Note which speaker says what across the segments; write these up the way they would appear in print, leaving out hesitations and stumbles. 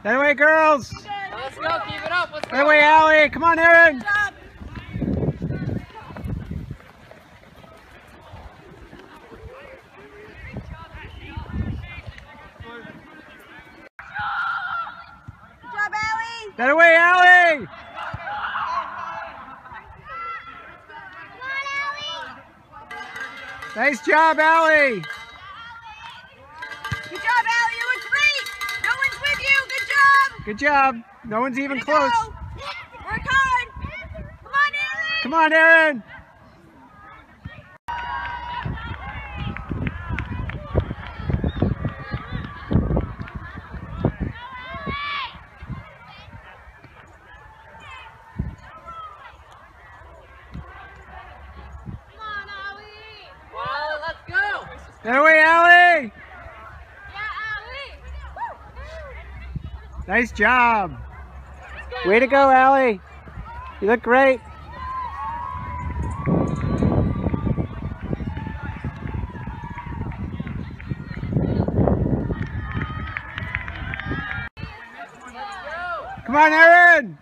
Speaker 1: That way, girls.
Speaker 2: Let's go. Keep it up. Let's go.
Speaker 1: That way, Allie. Come on, Aaron.
Speaker 3: Good job. Good job, Allie.
Speaker 1: That way, Allie. Nice job, Allie.
Speaker 3: Good job, Allie. You look great. No one's with you. Good job.
Speaker 1: Good job. No one's even
Speaker 3: Way to
Speaker 1: close.
Speaker 3: go. Work hard. Come on, Allie.
Speaker 1: Come on, Aaron. That way, Allie. Nice job. Way to go, Allie. You look great. Come on, Aaron.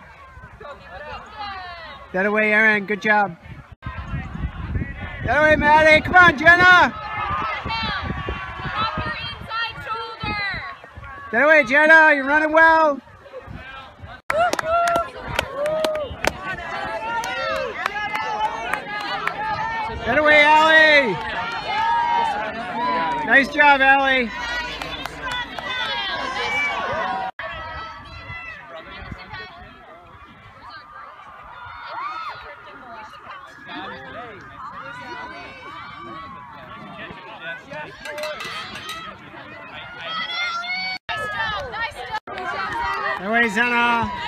Speaker 1: That away, Aaron. Good job. That way, Maddie. Come on, Jenna. That way, Jenna. You're running well. That away, Allie. Nice job, Allie. That way, Zena.